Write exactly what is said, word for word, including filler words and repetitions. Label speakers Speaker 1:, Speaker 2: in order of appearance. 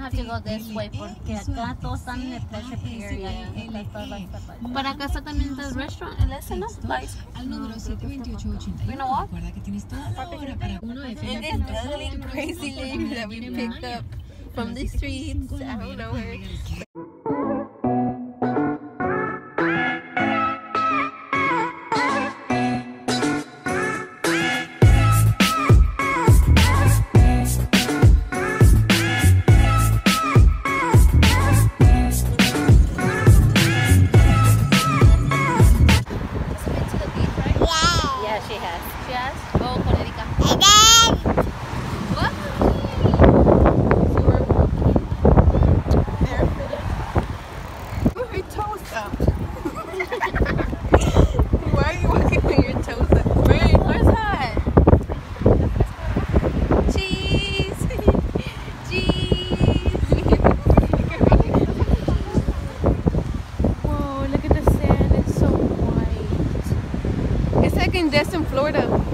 Speaker 1: have to go this way porque acá todos están en el pleasure area. Para acá está también el restaurant, el ese, ¿no?
Speaker 2: Al número siete veintiocho ochenta y uno.
Speaker 1: You know what?
Speaker 2: Recuerda que tienes toda la hora para uno de
Speaker 3: And this ugly, crazy lady that we picked up from the streets out of nowhere.
Speaker 1: She has. She has? Oh, con Erika. What?
Speaker 3: Move your toes up. Why are you walking with your toes up? Wait, where's that? Cheese. Cheese. Whoa, look at the sand. It's so white. It's like in Destin, Florida.